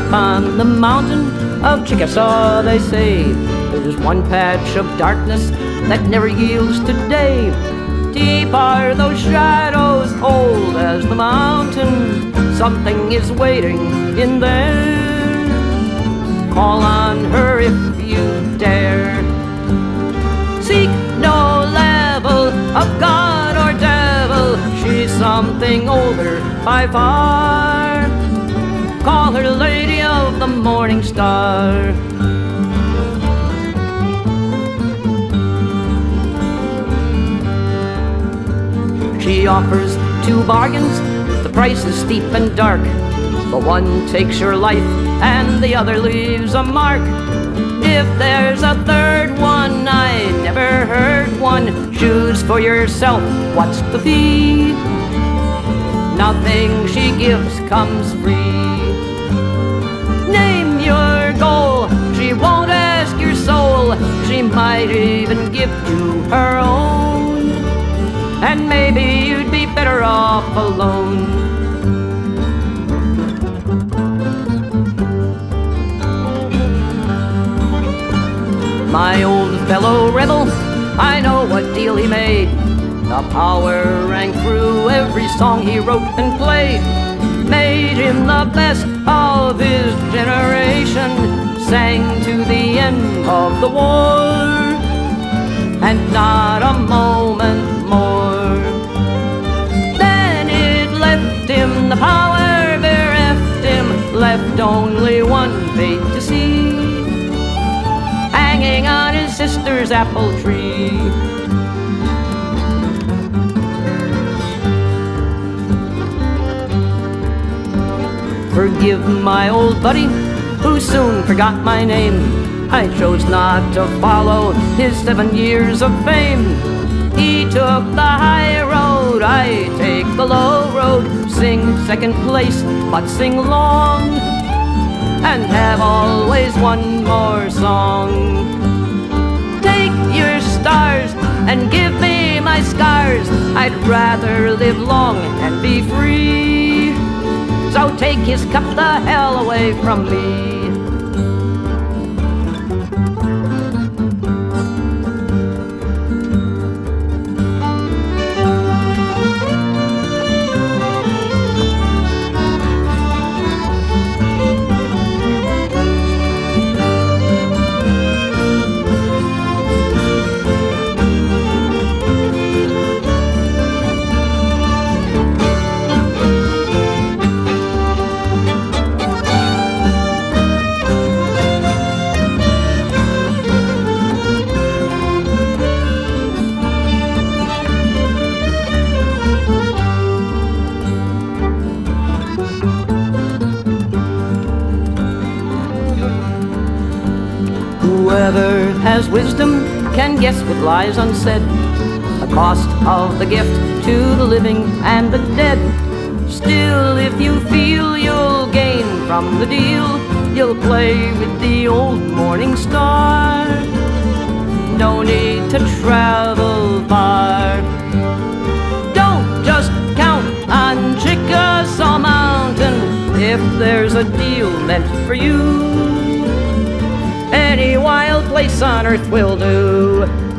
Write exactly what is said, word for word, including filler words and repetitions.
on the mountain of Chickasaw, they say, there's one patch of darkness that never yields to day. Deep are those shadows, old as the mountain. Something is waiting in there. Call on her if you dare. Seek no level of God or devil. She's something older by far. Call her Lady of the Morning Star. She offers two bargains, the price is steep and dark. The one takes your life and the other leaves a mark. If there's a third one, I never heard one. Choose for yourself, what's the fee? Nothing she gives comes free. Name your goal, she won't ask your soul. She might even give you her own. And maybe you'd be better off alone. My old fellow rebel, I know what deal he made. The power rang through every song he wrote and played. Made him the best of his generation. Sang to the end of the war, and not a moment more. Then it left him, the power bereft him, left only one fate to see, hanging on his sister's apple tree. Forgive my old buddy, who soon forgot my name. I chose not to follow his seven years of fame. He took the high road, I take the low road. Sing second place, but sing long, and have always one more song. Take your stars and give me my scars. I'd rather live long and be free. So take his cup the hell away from me. Whoever has wisdom can guess what lies unsaid, the cost of the gift to the living and the dead. Still, if you feel you'll gain from the deal, you'll play with the old morning star. No need to travel far. Don't just count on Chickasaw Mountain. If there's a deal meant for you, any wild place on earth will do.